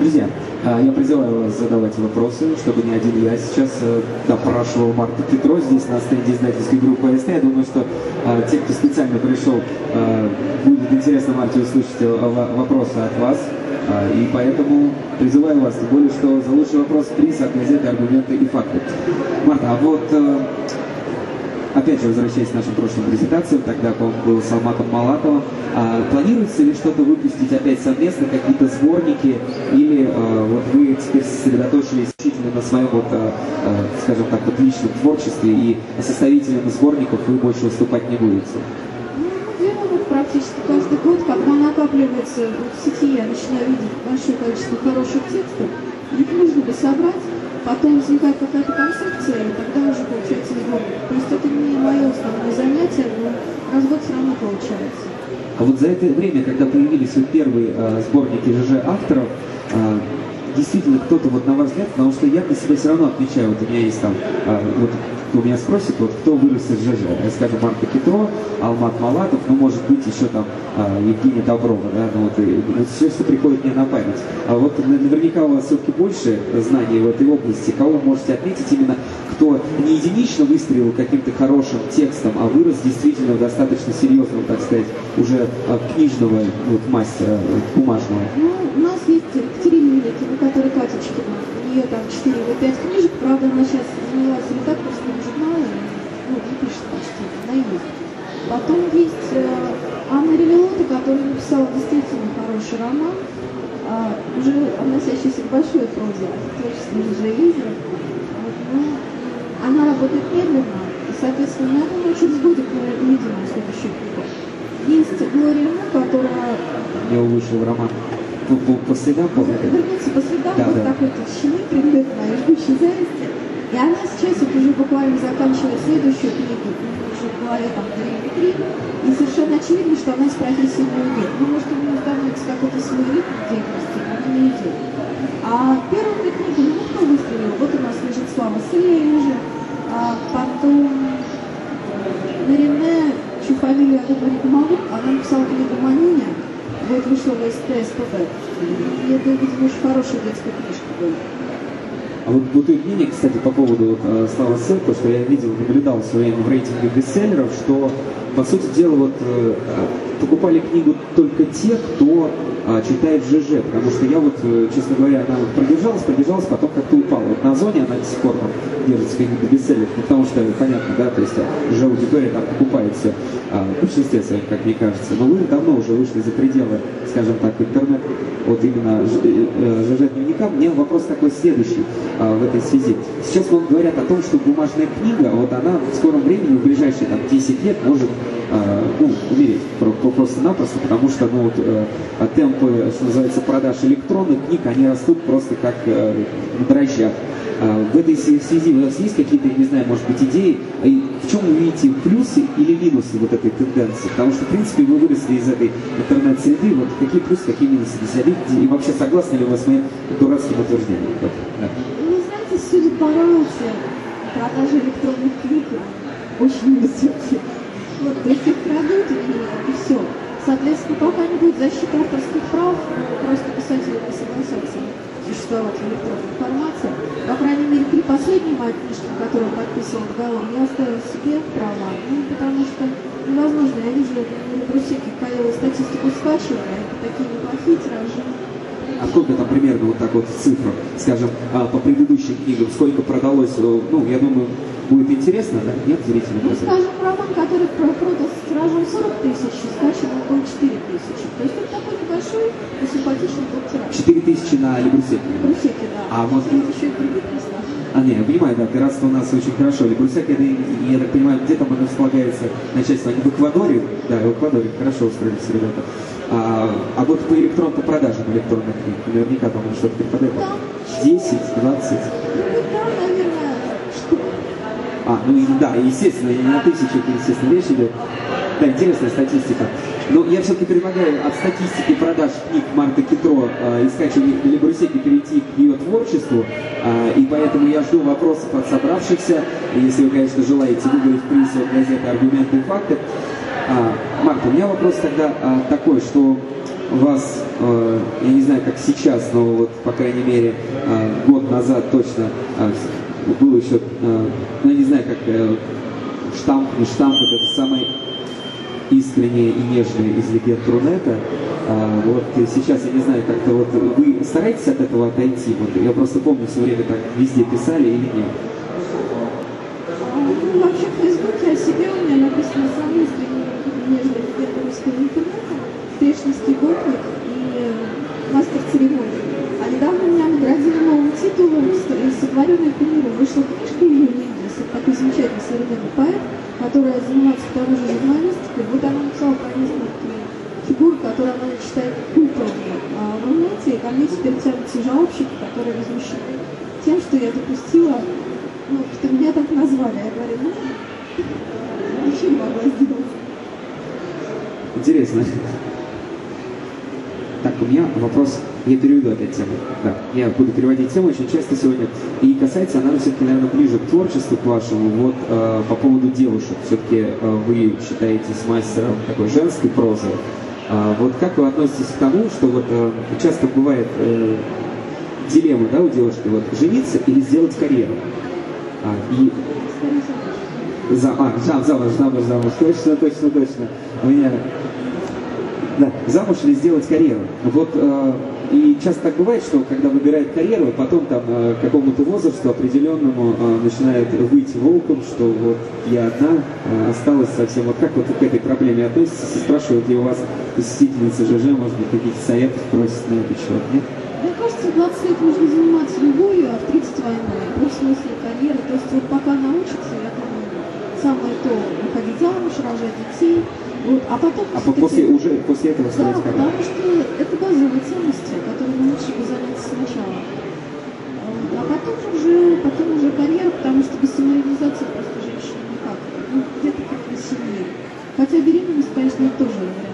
Друзья, я призываю вас задавать вопросы, чтобы не один я сейчас допрашивал Марта Китро здесь на стенде издательской группы АСТ. Я думаю, что те, кто специально пришел, будет интересно Марте услышать вопросы от вас. И поэтому призываю вас, тем более, что за лучший вопрос приз от газеты «Аргументы и факты». Марта, а вот опять же, возвращаясь к нашим прошлым презентациям, тогда, по-моему, был с Алматом Малатовым, планируется ли что-то выпустить опять совместно, какие-то сборники, или вот вы теперь сосредоточились исключительно на своем, вот, скажем так, вот, личном творчестве, и составителями сборников вы больше выступать не будете? Практически каждый год, когда накапливается в сети, я начинаю видеть большое количество хороших текстов, их нужно бы собрать, потом возникает какая-то концепция, и тогда уже получается сборник. То есть это не мое основное занятие, но развод все равно получается. А вот за это время, когда появились вот первые сборники ЖЖ авторов, действительно кто-то, вот на ваш взгляд, потому что я для себя все равно отмечаю, вот у меня есть там, вот у меня спросит, вот кто вырос из ЖЖ, я скажу Марта Китро, Алмат Малатов, ну может быть еще там Евгения Доброва, да, ну вот, вот все, что приходит мне на память. А вот наверняка у вас все-таки больше знаний в этой области, кого вы можете отметить именно, кто не единично выстрелил каким-то хорошим текстом, а вырос действительно достаточно серьезного, так сказать, уже книжного вот, мастера, бумажного. Ну, у нас есть Екатерина Великина, которая Катечкина. У нее там 4 или 5 книжек, правда, она сейчас занялась редакторским журналом, ну, не пишет почти, она есть. Потом есть Анна Ревелота, которая написала действительно хороший роман, уже относящийся к большой прозе, творчеству ЖЖ-лидеров. Но она работает медленно, и, соответственно, я думаю, через годик мы увидим следующую книгу. Есть Глория Му, которая... У него вышел роман по следам, вернуться по следам, да, вот да. такой толщины, предмет моей жгучей зависти. И она сейчас вот уже буквально заканчивает следующую книгу, уже в голове там 3 и совершенно очевидно, что она из профессии не умеет. Ну, может, у нее становится какой-то свой ритм деятельности, но она не идет. А первую книгу, ну, кто выстрелил? Вот у нас лежит Слава Сырей уже, потом Нарине, чью фамилию я говорить не могу, она написала книгу «Манюня», вот вышла в СТСПБ. И это, видимо, очень хорошая детская книжка была. А вот бутыль мнение, кстати, по поводу Слава Сырко, что я видел, наблюдал в свое время в рейтинге бестселлеров, что, по сути дела, вот покупали книгу только те, кто читает ЖЖ, потому что я вот, честно говоря, она вот продержалась, потом как-то упала. Вот на Озоне она до сих пор там держится каких-то бестселлеров, потому что, понятно, да, то есть ЖЖ-аудитория там покупает все в большинстве своем, как мне кажется. Но вы давно уже вышли за пределы, скажем так, интернет, вот именно ЖЖ-дневника. Мне вопрос такой следующий в этой связи. Сейчас вам говорят о том, что бумажная книга, вот она в скором времени, в ближайшие там 10 лет может умереть просто-напросто, потому что ну, вот, темпы, что называется, продаж электронных книг, они растут просто как на дрожжах. В этой связи у вас есть какие-то, я не знаю, может быть, идеи, в чем вы видите плюсы или минусы вот этой тенденции? Потому что, в принципе, вы выросли из этой интернет-среды, вот какие плюсы, какие минусы для себя видите, и вообще согласны ли вы с моим дурацким утверждением? Вот, да. Вы знаете, судя по рауте, продажи электронных книг очень высокие. Вот, то есть их крадут, и все. Соответственно, пока не будет защиты авторских прав, просто писатели не согласятся существовать в электронной формате. По крайней мере, при последней моей книжке, которую подписывал договор, я оставила себе права, ну, потому что невозможно. Я вижу на Брусеке статистику скачивания, это такие неплохие тиражи. А сколько там примерно вот так вот в цифрах, скажем, по предыдущим книгам, сколько продалось, ну, я думаю, будет интересно, да? Нет, зрителям? Ну, скажем, роман, который продал с тиражом 40 тысяч, скачан около 4 тысячи. То есть это такой небольшой и симпатичный тираж. 4 тысячи на Лебрусеке? Лебрусеке, да. А вот... еще и прибыльность. Не, я понимаю, да, пиратство у нас очень хорошо. Лебрусек, это, я так понимаю, где там оно располагается начальство? Они в Эквадоре? Да, в Эквадоре, хорошо устроились ребята. А вот по продажам электронных книг, наверняка там что-то преподает. 10, 20? Да, наверное, штук. Ну и да, естественно, не на тысячах, естественно, речь идет. Да, интересная статистика. Но я все-таки предлагаю от статистики продаж книг Марты Китро и скачивания на Лебрусеке перейти к ее творчеству. И поэтому я жду вопросов от собравшихся. Если вы, конечно, желаете выиграть приз от газеты «Аргументы и факты». Марта, у меня вопрос тогда такой, что вас, я не знаю, как сейчас, но вот, по крайней мере, год назад точно был еще, ну, я не знаю, как штамп, не штамп, это самое искреннее и нежное из легенд Рунета. Вот сейчас, я не знаю, как-то вот вы стараетесь от этого отойти? Вот, я просто помню, все время так везде писали или нет? Ну, вообще в Фейсбуке о себе у меня написано самые искренние нежные легенды русского интернета, Стрешневский гопник и мастер церемонии. А недавно у меня наградили новым титулом «Сотворенный кумиром». Вышла книжка Ильи Линдис, такой замечательный современный поэт, которая занимается к тому же журналистикой. Вот она написала про несколько фигур, которые она считает культовыми. А в Рунете ко мне теперь тянутся жалобщики, которые возмущены тем, что я допустила, ну, что меня так назвали. Я говорю, ну, ничего не могла сделать. Интересно. Так, у меня вопрос, я переведу опять тему. Да, я буду переводить тему очень часто сегодня. И касается она все-таки, наверное, ближе к творчеству, к вашему. Вот по поводу девушек. Все-таки вы считаетесь мастером такой женской прозы. Вот как вы относитесь к тому, что вот часто бывает дилемма, да, у девушки, вот жениться или сделать карьеру? Замуж, точно. У меня... Да, замуж или сделать карьеру. Вот, и часто так бывает, что когда выбирает карьеру, потом там к какому-то возрасту определенному начинает выйти волком, что вот я одна осталась совсем. Вот как вот к этой проблеме относитесь? Спрашивают ли у вас посетительницы ЖЖ, может быть, какие-то советы просят на этот счет, нет? Мне кажется, в 20 лет можно заниматься любовью, а в 30 войной. Ну, в смысле карьеры. То есть вот пока научится, я думаю, самое то выходить замуж, рожать детей. Вот, а потом... после этого строить карьеру? Да, потому что это базовые ценности, которыми лучше бы заняться сначала. А потом уже карьера, потому что без самореализации просто женщина никак. Ну, где-то как-то сильнее. Хотя беременность, конечно, тоже